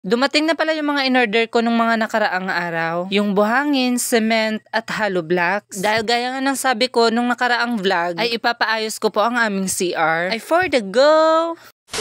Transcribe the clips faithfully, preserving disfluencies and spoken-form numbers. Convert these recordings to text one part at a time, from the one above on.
Dumating na pala yung mga in-order ko nung mga nakaraang araw. Yung buhangin, cement, at hollow blocks. Dahil gaya nga ng sabi ko nung nakaraang vlog, ay ipapaayos ko po ang aming C R. Ay for the go!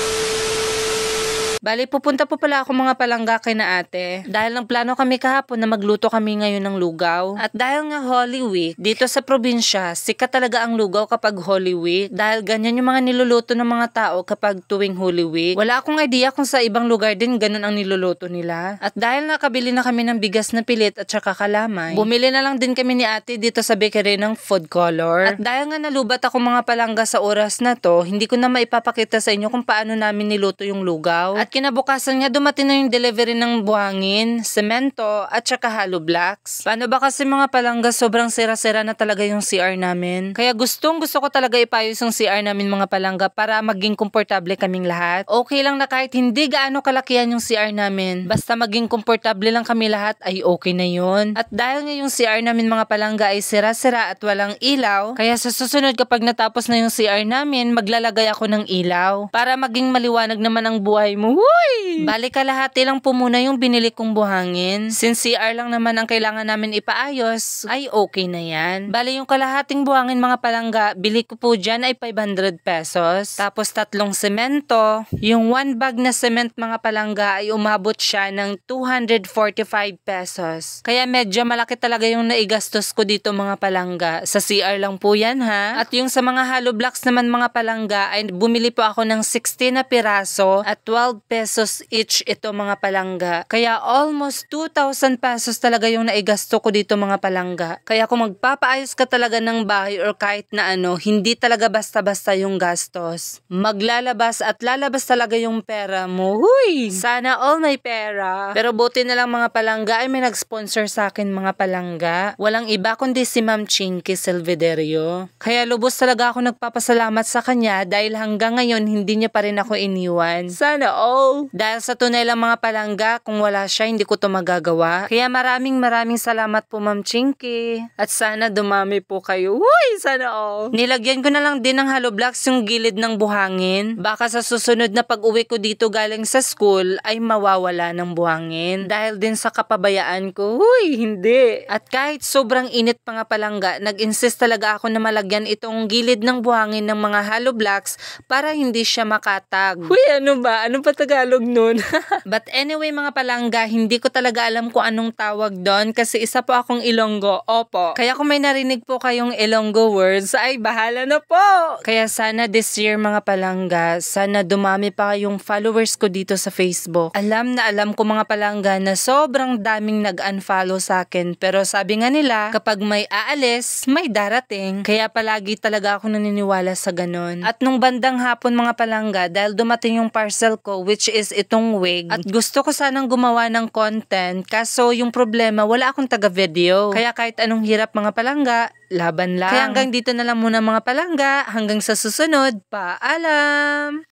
Bali, pupunta po pala ako mga palangga kay na ate. Dahil ng plano kami kahapon na magluto kami ngayon ng lugaw. At dahil nga Holy Week, dito sa probinsya, sikat talaga ang lugaw kapag Holy Week. Dahil ganyan yung mga niluluto ng mga tao kapag tuwing Holy Week. Wala akong idea kung sa ibang lugar din ganun ang niluluto nila. At dahil nakabili na kami ng bigas na pilit at saka kalamay, bumili na lang din kami ni ate dito sa bakery ng food color. At dahil nga nalubat ako mga palangga sa oras na to, hindi ko na maipapakita sa inyo kung paano namin niluto yung lugaw. At kinabukasan nga dumating na yung delivery ng buhangin, semento, at saka hollow blocks. Paano ba kasi mga palangga, sobrang sira-sira na talaga yung C R namin. Kaya gustong gusto ko talaga ipayos yung C R namin mga palangga para maging komportable kaming lahat. Okay lang na kahit hindi gaano kalakihan yung C R namin, basta maging komportable lang kami lahat ay okay na yun. At dahil nga yung C R namin mga palangga ay sira-sira at walang ilaw, kaya sa susunod kapag natapos na yung C R namin, maglalagay ako ng ilaw para maging maliwanag naman ang buhay mo. Huy! Bali kalahati lang po muna yung binili kong buhangin. Since C R lang naman ang kailangan namin ipaayos, ay okay na yan. Bali yung kalahating buhangin mga palangga, bili ko po dyan ay five hundred pesos. Tapos tatlong semento. Yung one bag na cement mga palangga ay umabot siya ng two hundred forty-five pesos. Kaya medyo malaki talaga yung naigastos ko dito mga palangga. Sa C R lang po yan ha. At yung sa mga hollow blocks naman mga palangga ay bumili po ako ng sixteen na piraso at twelve pesos each ito mga palangga. Kaya almost two thousand pesos talaga yung naigasto ko dito mga palangga. Kaya kung magpapaayos ka talaga ng bahay or kahit na ano, hindi talaga basta-basta yung gastos. Maglalabas at lalabas talaga yung pera mo. Huy! Sana all may pera. Pero buti na lang mga palangga ay may nag-sponsor sa akin mga palangga. Walang iba kundi si Ma'am Chinky Silvederio. Kaya lubos talaga ako nagpapasalamat sa kanya dahil hanggang ngayon hindi niya pa rin ako iniwan. Sana all. Dahil sa tunay lang mga palangga, kung wala siya, hindi ko to magagawa. Kaya maraming maraming salamat po Ma'am Chinky. At sana dumami po kayo. Huy! Sana all. Nilagyan ko na lang din ng hollow blocks yung gilid ng buhangin. Baka sa susunod na pag-uwi ko dito galing sa school, ay mawawala ng buhangin. Dahil din sa kapabayaan ko, huy! Hindi. At kahit sobrang init pa nga palangga, nag-insist talaga ako na malagyan itong gilid ng buhangin ng mga hollow blocks para hindi siya makatag. Huy! Ano ba? Ano pa Tagalog nun? But anyway mga palangga, hindi ko talaga alam kung anong tawag doon kasi isa po akong Ilonggo. Opo. Kaya kung may narinig po kayong Ilonggo words, ay bahala na po. Kaya sana this year mga palangga, sana dumami pa yung followers ko dito sa Facebook. Alam na alam ko mga palangga na sobrang daming nag-unfollow sa akin. Pero sabi nga nila, kapag may aalis, may darating. Kaya palagi talaga ako naniniwala sa ganun. At nung bandang hapon mga palangga, dahil dumating yung parcel ko, which is itong wig. At gusto ko sanang gumawa ng content, kaso yung problema, wala akong taga-video. Kaya kahit anong hirap mga palangga, laban lang. Kaya hanggang dito na lang muna mga palangga, hanggang sa susunod, paalam!